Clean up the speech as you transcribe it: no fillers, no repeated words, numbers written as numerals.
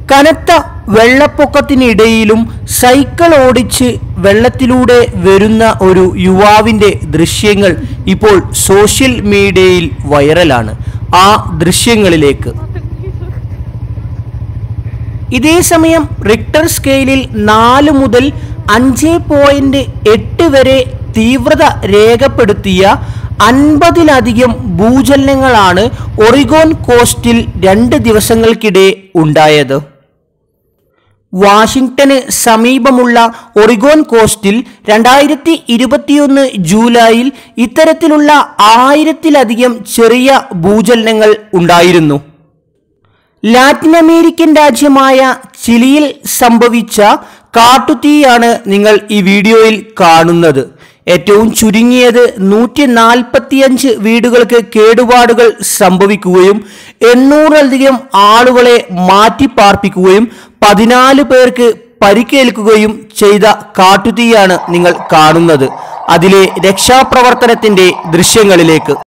കനത്ത വെള്ളപ്പൊക്കത്തിനിടയിലും സൈക്കിൾ ഓടിച്ച് വെള്ളത്തിലൂടെ വരുന്ന ഒരു യുവാവിൻ്റെ ദൃശ്യങ്ങൾ ഇപ്പോൾ സോഷ്യൽ മീഡിയയിൽ വൈറലാണ്. ആ ദൃശ്യങ്ങളിലേക്ക്. ഇതേസമയം റിക്ടർ സ്കെയിലിൽ 4 മുതൽ 5.8 വരെ തീവ്രത രേഖപ്പെടുത്തിയ 50-ലധികം ഭൂചലനങ്ങളാണ് ഒറിഗോൺ കോസ്റ്റിൽ 2 ദിവസങ്ങൾക്കിടെ ഉണ്ടായത്. വാഷിംഗ്ടന് സമീപമുള്ള ഒറിഗോൺ കോസ്റ്റിൽ 2021 ജൂലൈയിൽ ഇത്തരത്തിലുള്ള 1000-ലധികം ചെറിയ ഭൂചലനങ്ങൾ ഉണ്ടായിരുന്നു. ലാറ്റിൻ അമേരിക്കൻ രാജ്യമായ ചിലിയിൽ സംഭവിച്ച കാട്ടുതീയാണ് നിങ്ങൾ ഈ വീഡിയോയിൽ കാണുന്നത്. ഏറ്റവും ചുരുങ്ങിയത് 145 വീടുകൾക്ക് കേടുപാടുകൾ സംഭവിക്കുകയും 800-ലധികം ആളുകളെ മാറ്റിപ്പാർപ്പിക്കുകയും 14 പേർക്ക് പരിക്കേൽക്കുകയും ചെയ്ത കാട്ടുതീയാണ് നിങ്ങൾ കാണുന്നത്. അതിലെ രക്ഷാപ്രവർത്തനത്തിന്റെ ദൃശ്യങ്ങളിലേക്ക്.